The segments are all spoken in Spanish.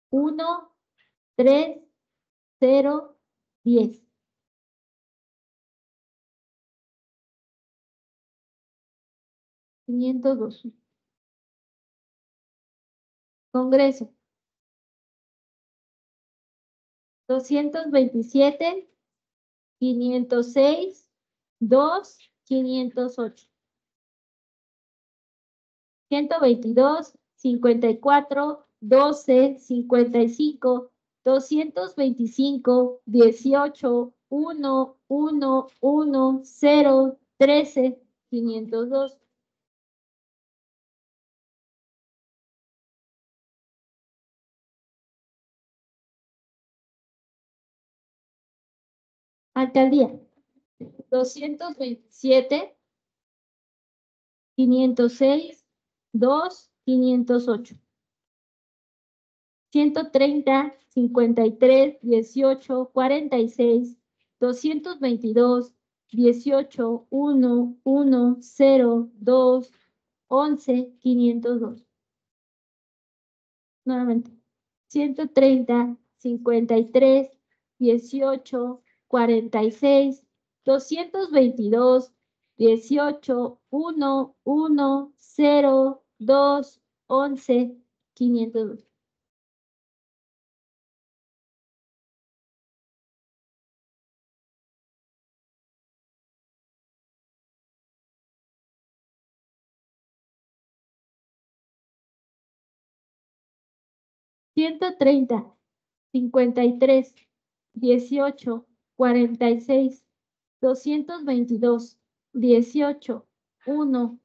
1, 3, 0, 10. $502. Congreso. 227, 506, 2, 508. 122, 54, 12, 55, 225, 18, 1, 1, 1, 0, 13, 502. Alcaldía. 227, 506, 2, 508. 130, 53, 18, 46, 222, 18, 1, 1, 0, 2, 11, 502. Nuevamente. 130, 53, 18, 46, 222, 18, 1, 1, 0, 2, 11, 502. Ciento treinta, 53, 18, 46, 222, 18, 1,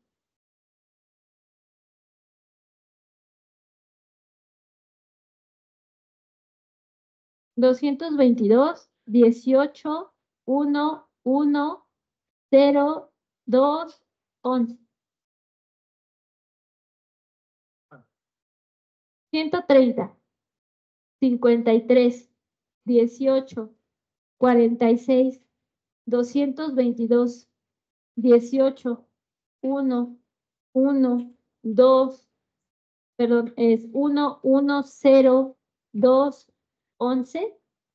222, 18, 1, 1, 0, 2, 11. 130, 53, 18, 46, 222, 18, 1, 1, 2, perdón, es 1, 1, 0, 2, 11,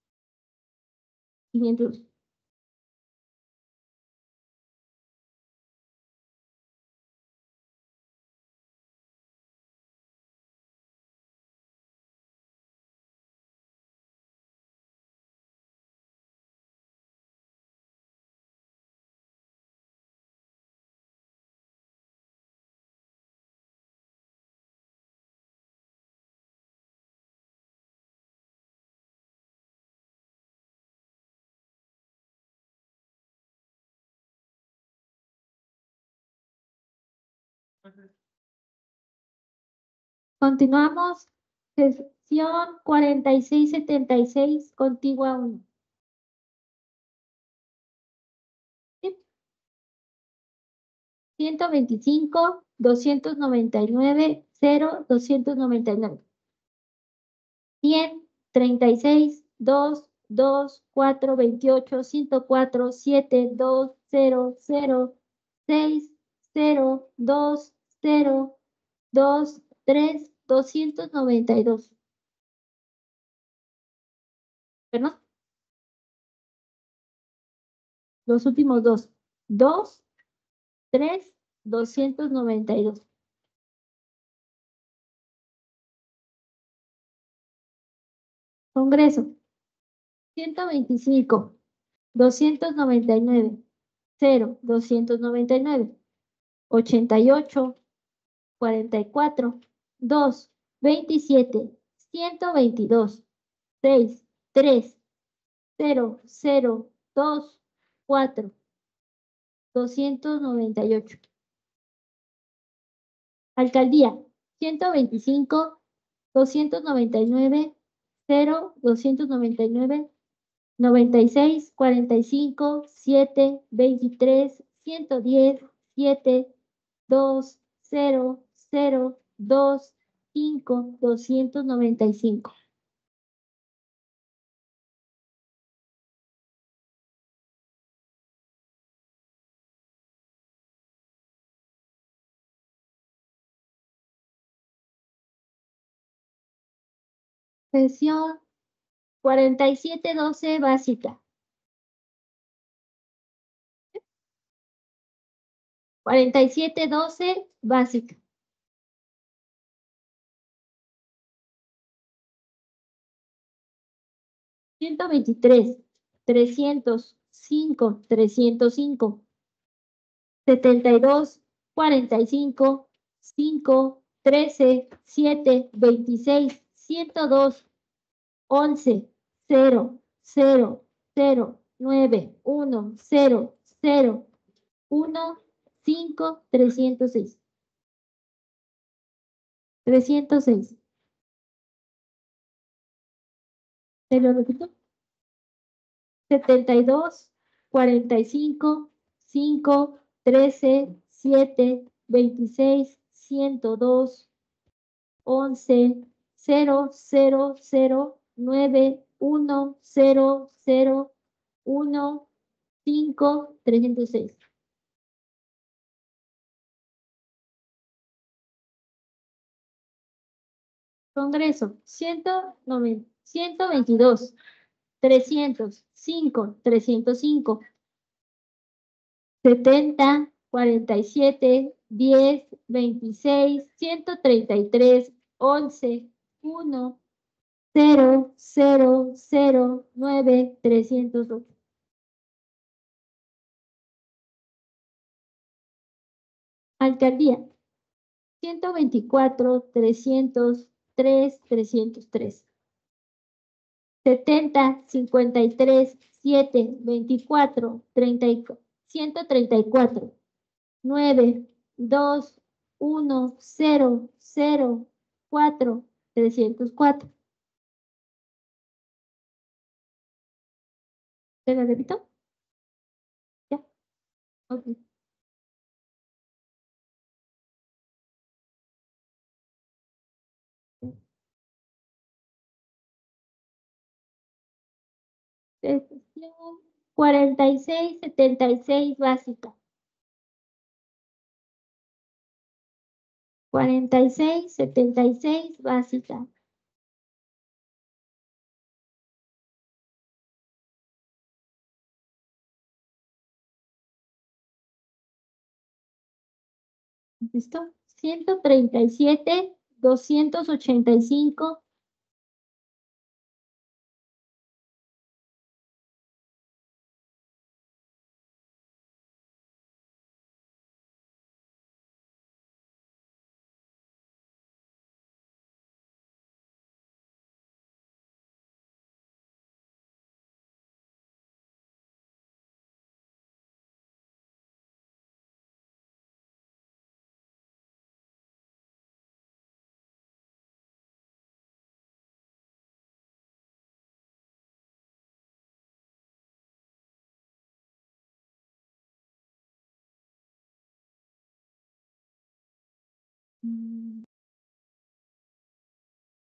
500. Continuamos. Sesión 4676, contigua 1. ¿Sí? 125, 299, 0, 299. 100, 36, 2, 2, 4, 28, 104, 7, 2, 0, 0, 6, 0, 2, 0, 2, 3, 292. ¿Perdón? Los últimos dos. 2, 3, 292. Congreso. 125, 299, 0, 299. 88, 44, 2, 27, 122, 6, 3, 0, 0, 2, 4, 298. Alcaldía. 125, 299, 0, 299, 96, 45, 7, 23, 110, 7, 2, 0, 0, 2, 5, 295. Sesión 4712 básica. 4712 básica. 123, 305, 305. 72, 45, 5, 13, 7, 26, 102, 11, 0, 0, 0, 9, 1, 0, 0, 1, 5, 306. 306. ¿Te lo repito? 72, 45, 5, 13, 7, 26, 102, 11, 0, 0, 0, 9, 1, 0, 0, 1, 5, 306. Congreso, 122, 300, 5, 305, 70, 47, 10, 26, 133, 11, 1, 0, 0, 0, 9, 302. Alcaldía, 124, 303, 303. 70, 53, 7, 24, 30, 134, 9, 2, 1, 0, 0, 4, 304. ¿Te la repito? Ya. Ok. Sesión 46, 76 básica. 46, 76 básica. ¿Listo? 137, 285.